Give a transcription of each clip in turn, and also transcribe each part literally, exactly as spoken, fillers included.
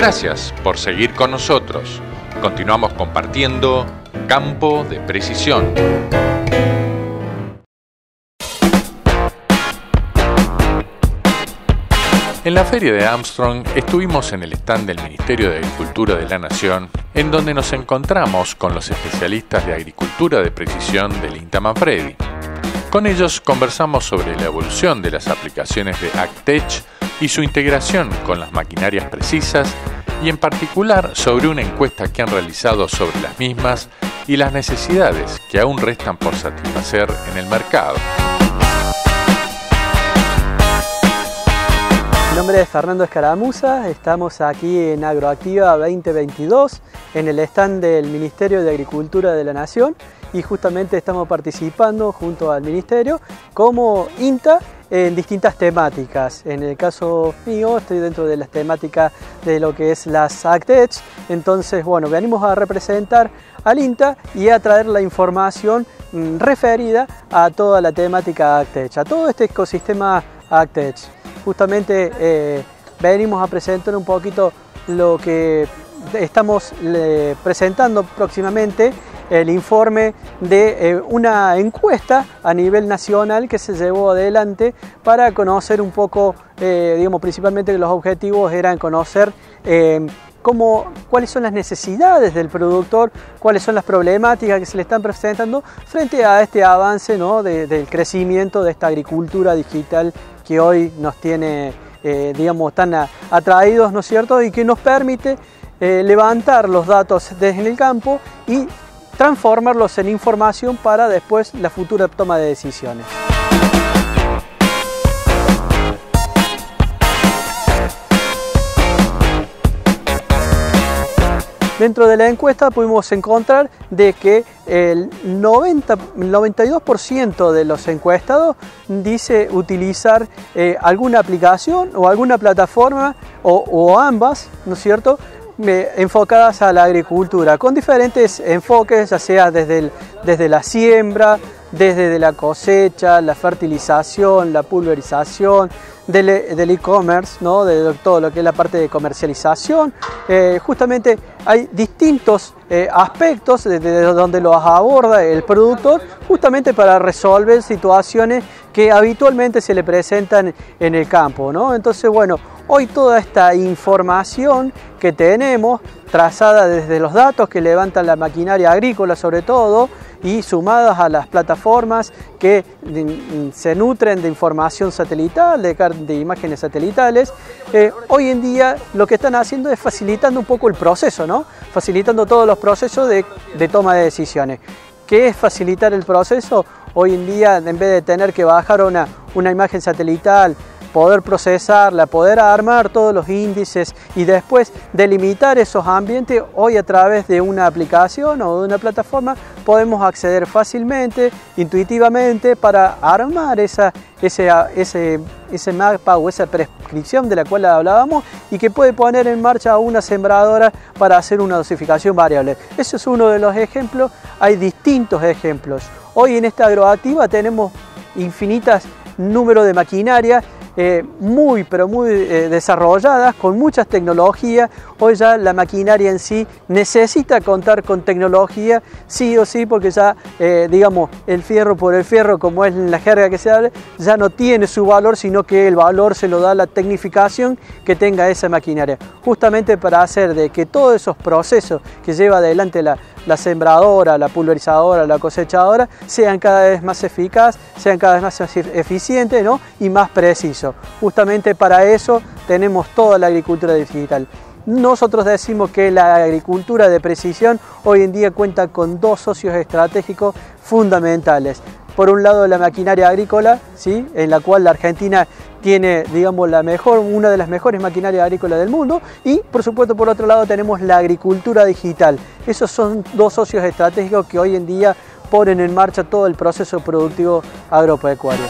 Gracias por seguir con nosotros. Continuamos compartiendo Campo de Precisión. En la feria de Armstrong estuvimos en el stand del Ministerio de Agricultura de la Nación, en donde nos encontramos con los especialistas de agricultura de precisión del INTA Manfredi. Con ellos conversamos sobre la evolución de las aplicaciones de AgTech y su integración con las maquinarias precisas, y en particular sobre una encuesta que han realizado sobre las mismas y las necesidades que aún restan por satisfacer en el mercado. Mi nombre es Fernando Escaramuza, estamos aquí en Agroactiva veinte veintidós, en el stand del Ministerio de Agricultura de la Nación, y justamente estamos participando junto al Ministerio como INTA en distintas temáticas. En el caso mío estoy dentro de las temáticas de lo que es las AgTech, entonces bueno, venimos a representar al INTA y a traer la información mmm, referida a toda la temática AgTech, a todo este ecosistema AgTech. Justamente eh, venimos a presentar un poquito lo que estamos le, presentando próximamente, el informe de eh, una encuesta a nivel nacional que se llevó adelante para conocer un poco, eh, digamos, principalmente los objetivos eran conocer eh, cómo, cuáles son las necesidades del productor, cuáles son las problemáticas que se le están presentando frente a este avance, ¿no?, de, del crecimiento de esta agricultura digital que hoy nos tiene, eh, digamos, tan a, atraídos, ¿no es cierto?, y que nos permite eh, levantar los datos desde el campo y transformarlos en información para después la futura toma de decisiones. Dentro de la encuesta pudimos encontrar de que el noventa, noventa y dos por ciento de los encuestados dice utilizar eh, alguna aplicación o alguna plataforma o, o ambas, ¿no es cierto?, eh, enfocadas a la agricultura, con diferentes enfoques, ya sea desde, el, desde la siembra, desde la cosecha, la fertilización, la pulverización, del e-commerce, ¿no?, de todo lo que es la parte de comercialización. Eh, justamente hay distintos eh, aspectos desde donde los aborda el productor, justamente para resolver situaciones que habitualmente se le presentan en el campo, ¿no? Entonces, bueno, hoy toda esta información que tenemos, trazada desde los datos que levantan la maquinaria agrícola sobre todo, y sumadas a las plataformas que se nutren de información satelital, de, de imágenes satelitales, eh, hoy en día lo que están haciendo es facilitando un poco el proceso, ¿no? Facilitando todos los procesos de, de toma de decisiones. ¿Qué es facilitar el proceso? Hoy en día, en vez de tener que bajar una, una imagen satelital, poder procesarla, poder armar todos los índices y después delimitar esos ambientes, hoy a través de una aplicación o de una plataforma podemos acceder fácilmente, intuitivamente, para armar esa, ese, ese, ese mapa o esa prescripción de la cual hablábamos y que puede poner en marcha una sembradora para hacer una dosificación variable. Ese es uno de los ejemplos, hay distintos ejemplos. Hoy en esta agroactiva tenemos infinitas números de maquinaria Eh, muy pero muy eh, desarrolladas, con muchas tecnologías. Hoy ya la maquinaria en sí necesita contar con tecnología sí o sí, porque ya eh, digamos el fierro por el fierro, como es la jerga que se habla, ya no tiene su valor, sino que el valor se lo da la tecnificación que tenga esa maquinaria, justamente para hacer de que todos esos procesos que lleva adelante la, la sembradora, la pulverizadora, la cosechadora, sean cada vez más eficaces, sean cada vez más eficientes, ¿no?, y más precisos. Justamente para eso tenemos toda la agricultura digital. Nosotros decimos que la agricultura de precisión hoy en día cuenta con dos socios estratégicos fundamentales. Por un lado, la maquinaria agrícola, ¿sí?, en la cual la Argentina tiene, digamos, la mejor, una de las mejores maquinarias agrícolas del mundo, y por supuesto por otro lado tenemos la agricultura digital. Esos son dos socios estratégicos que hoy en día ponen en marcha todo el proceso productivo agropecuario.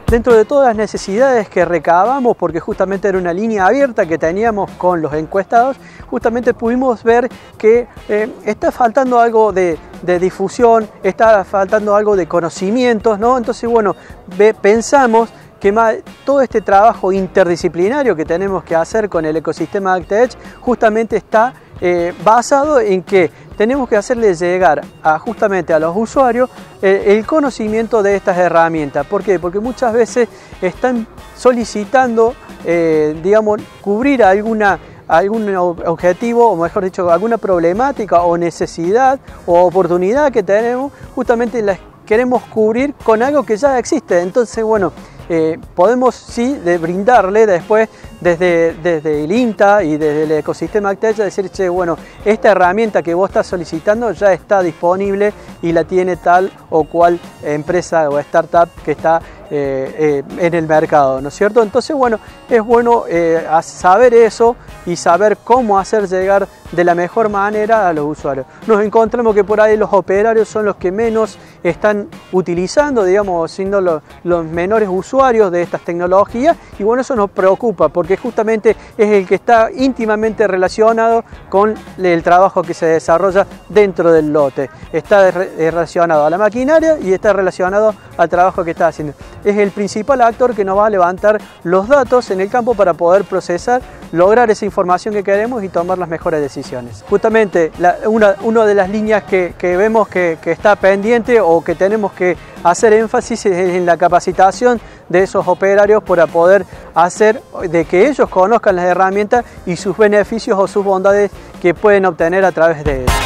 Dentro de todas las necesidades que recabamos, porque justamente era una línea abierta que teníamos con los encuestados, justamente pudimos ver que eh, está faltando algo de, de difusión, está faltando algo de conocimientos, ¿no? Entonces, bueno, ve, pensamos que más, todo este trabajo interdisciplinario que tenemos que hacer con el ecosistema ActEdge justamente está eh, basado en que tenemos que hacerle llegar a, justamente a los usuarios eh, el conocimiento de estas herramientas. ¿Por qué? Porque muchas veces están solicitando, eh, digamos, cubrir alguna, algún objetivo, o mejor dicho, alguna problemática o necesidad o oportunidad que tenemos, justamente las queremos cubrir con algo que ya existe. Entonces, bueno, Eh, podemos sí de brindarle después desde, desde el INTA y desde el ecosistema ActEdge decir, che, bueno, esta herramienta que vos estás solicitando ya está disponible y la tiene tal o cual empresa o startup que está eh, eh, en el mercado, ¿no es cierto? Entonces, bueno, es bueno eh, saber eso y saber cómo hacer llegar de la mejor manera a los usuarios. Nos encontramos que por ahí los operarios son los que menos están utilizando, digamos, siendo los, los menores usuarios de estas tecnologías, y bueno, eso nos preocupa porque justamente es el que está íntimamente relacionado con el trabajo que se desarrolla dentro del lote. Está relacionado a la maquinaria y está relacionado al trabajo que está haciendo. Es el principal actor que nos va a levantar los datos en el campo para poder procesar, lograr esa información que queremos y tomar las mejores decisiones. Justamente la, una, una de las líneas que, que vemos que, que está pendiente o que tenemos que hacer énfasis es en la capacitación de esos operarios para poder hacer de que ellos conozcan las herramientas y sus beneficios o sus bondades que pueden obtener a través de ellas.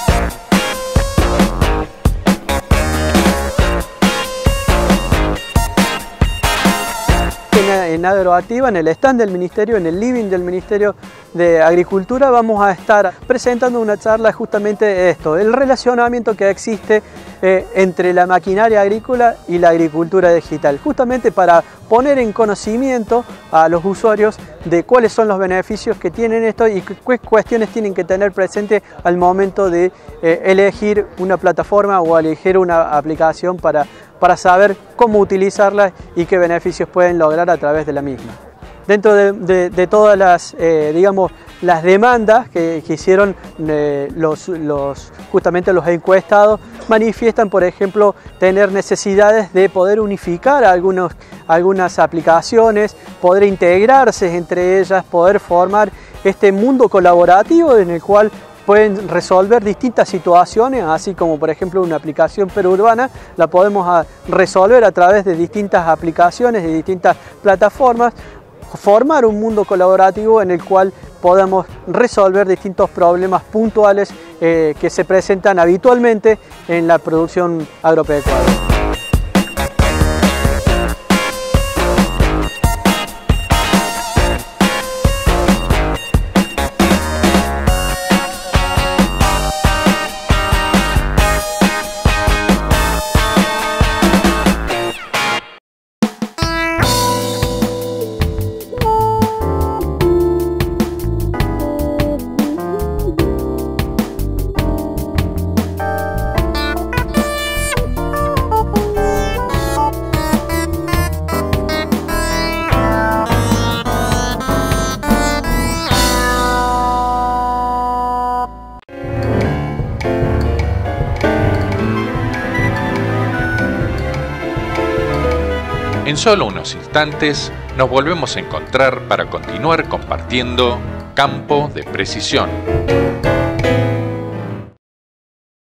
En Agroactiva, en el stand del Ministerio, en el living del Ministerio de Agricultura, vamos a estar presentando una charla justamente de esto, el relacionamiento que existe eh, entre la maquinaria agrícola y la agricultura digital, justamente para poner en conocimiento a los usuarios de cuáles son los beneficios que tienen esto y qué cuestiones tienen que tener presente al momento de eh, elegir una plataforma o elegir una aplicación para para saber cómo utilizarla y qué beneficios pueden lograr a través de la misma. Dentro de, de, de todas las, eh, digamos, las demandas que, que hicieron eh, los, los, justamente los encuestados, manifiestan, por ejemplo, tener necesidades de poder unificar algunos, algunas aplicaciones, poder integrarse entre ellas, poder formar este mundo colaborativo en el cual pueden resolver distintas situaciones, así como por ejemplo una aplicación perurbana la podemos resolver a través de distintas aplicaciones, de distintas plataformas, formar un mundo colaborativo en el cual podamos resolver distintos problemas puntuales eh, que se presentan habitualmente en la producción agropecuaria. En solo unos instantes nos volvemos a encontrar para continuar compartiendo Campo de Precisión.